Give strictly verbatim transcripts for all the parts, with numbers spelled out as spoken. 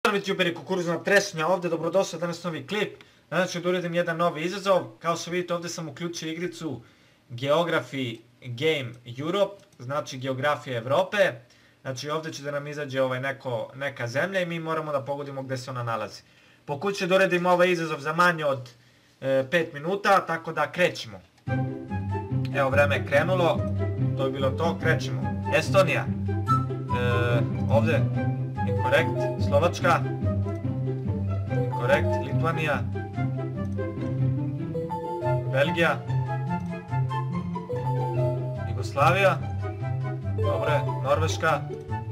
Pozdrav youtuberi, kukuruzna trešnja ovdje, dobrodošli danas novi klip. Danas ću da uradim jedan novi izazov. Kao što vidite ovdje sam uključio igricu Geography Game Europe, znači geografija Evrope. Znači ovdje će da nam izađe ovaj neko, neka zemlja i mi moramo da pogodimo gdje se ona nalazi. Pokušat da uradim ovaj izazov za manje od e, pet minuta, tako da krećemo. Evo vreme je krenulo, to je bilo to, krećemo. Estonija, e, ovdje incorrect, Slovačka, incorrect, Litvanija, Belgija, Jugoslavija, dobre, Norveška,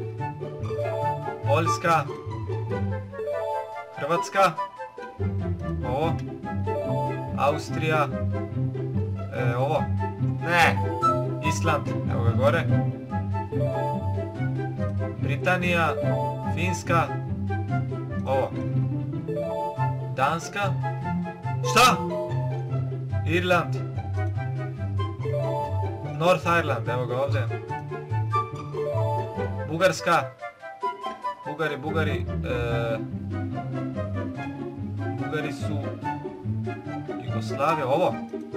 Poljska, Hrvatska, ovo, Austrija, e, ovo, ne, Island, evo ga gore, Britanija, Finska, ovo, Danska, šta? Irland, North Ireland, evo ga ovdje, Bugarska, Bugari, Bugari, e, Bugari su Jugoslavija, ovo,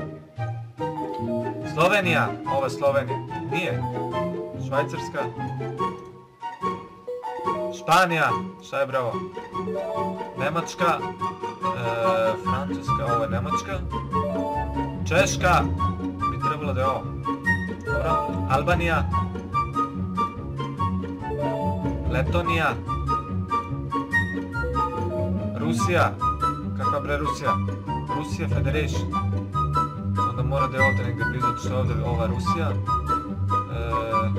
Slovenija, ovo je Slovenija, nije, Švajcarska, Španija, šta je bravo, Nemačka, e, Francuska, ovo je Nemačka, Češka, bi trebalo da je ovo, dobro, Albanija, Letonija, Rusija, kakva bre Rusija, Rusija Federation, onda mora da je ovdje negdje blizu, što je ovdje ova Rusija, e,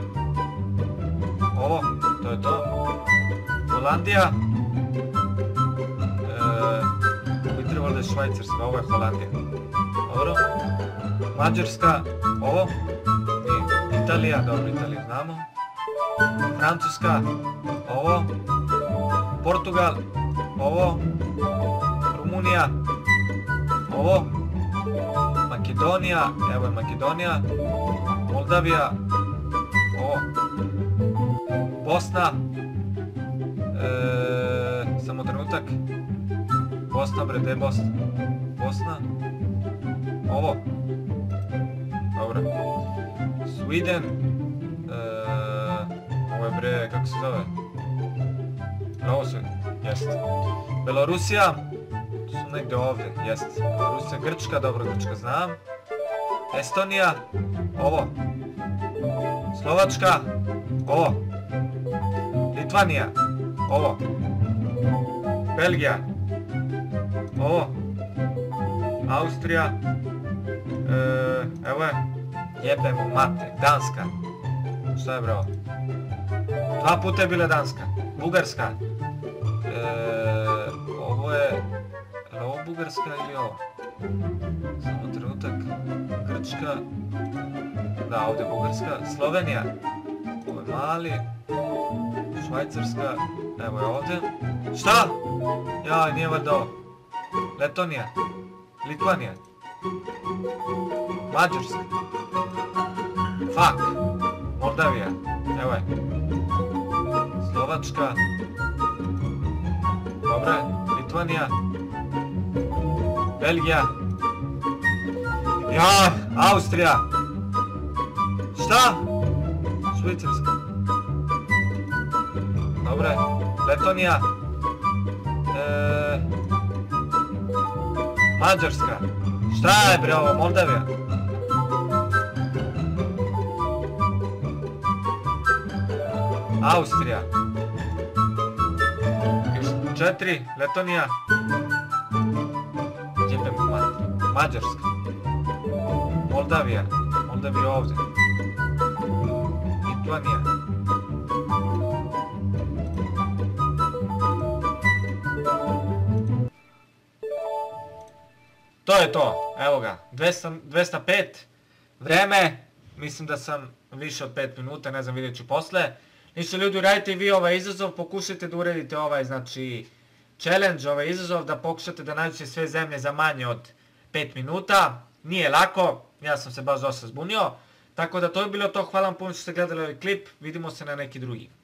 ovo, to je to, Holandija, e, bi trebalo da je Švajcarska, ovo je Holandija, dobro, Mađarska, ovo, i Italija, dobro, Italiju znamo, Francuska, ovo, Portugal, ovo, Rumunija, ovo, Makedonija, evo je Makedonija, Moldavija, ovo, Bosna, e, samo trenutak, Bosna bre, gdje je Bosna? Bosna, ovo, dobro, Sweden, e, ovo je bre, kako se zove? Ovo su, jest. Belorusija, su negdje ovdje, jest. Belorusija, Grčka, dobro, Grčka znam. Estonija, ovo. Slovačka, ovo. Litvanija, ovo. Belgija, ovo. Austrija, e, evo je. Jebemo mate, Danska. Šta je bravo? Dva puta je bila Danska. Bugarska. E, ovo je... Je ovo Bugarska ili ovo? Samo trenutak. Grčka. Da, ovdje je Bugarska. Slovenija. Ovo je Mali. Švajcarska. Evo je ovdje. Šta? Jaj, nije valjda ovo. Letonija. Litvanija. Mađarska. Fuck. Moldavija. Evo je. Slovačka. Dobre. Litvanija. Belgija. Ja, Austrija. Šta? Švicarska. Dobre. Letonija. E... Mađarska. Šta je bre ovo? Moldavija. Austrija. Četiri, Letonija. Jebem matri. Mađarska. Moldavija. Moldavija ovdje. Litvanija. To je to. Evo ga. dvesta pet. Vreme. Mislim da sam više od pet minuta. Ne znam, vidjet ću posle. Ništa ljudi, uradite i vi ovaj izazov, pokušajte da uradite ovaj, znači, challenge, ovaj izazov, da pokušate da nađete sve zemlje za manje od pet minuta. Nije lako, ja sam se baš dosta zbunio. Tako da to je bilo to, hvala vam puno što ste gledali ovaj klip, vidimo se na neki drugi.